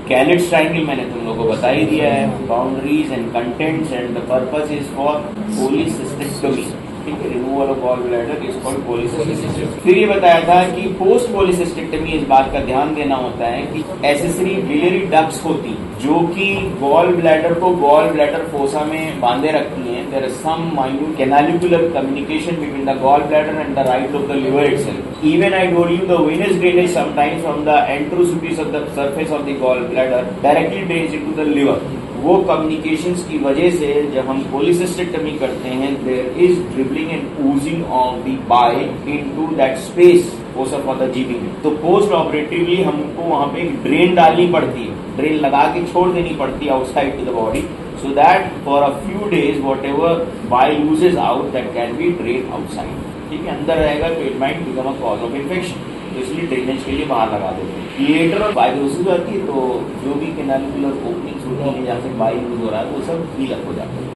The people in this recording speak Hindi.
कैलिट्स ट्रायंगल मैंने तुम लोगों को बता ही दिया है, boundaries and contents and the purpose is for cholecystectomy, ठीक है, removal of gall bladder is called cholecystectomy. फिर ये बताया था कि पोस्ट पोलिसिस्टेक्टमी इस बात का ध्यान देना होता है कि एसेसरी बिलियरी डक्ट्स होती जो कि गॉल ब्लैडर को गॉल ब्लैडर फोसा में बांधे रखती हैं। There is some minute canalicular communication between the gall bladder and the right of the liver itself. Even I told you the venous drainage sometimes from the entrosities of the surface of the gall bladder directly drains into the liver. वो कम्युनिकेशंस की वजह से जब हम पोलिसिस्टेक्टमी करते हैं, there is dribbling and oozing of the bile into that space fossa for the GB. तो पोस्ट ऑपरेटिवली हमको वहां पे एक ड्रेन डालनी पड़ती है, ड्रेन लगा के छोड़ देनी पड़ती है outside to the body, so that for a few days whatever bile loses out that can be drained outside। ठीक है, अंदर रहेगा तो it might become a cause of infection, तो इसलिए ड्रेनेज के लिए बाहर लगा देते हैं। लेटर और फाइब्रोसिस आती है तो जो भी कैनालिकुलर ओपनिंग्स होती है जहाँ से बाइल यूज हो रहा है वो सब हील अप हो जाता है।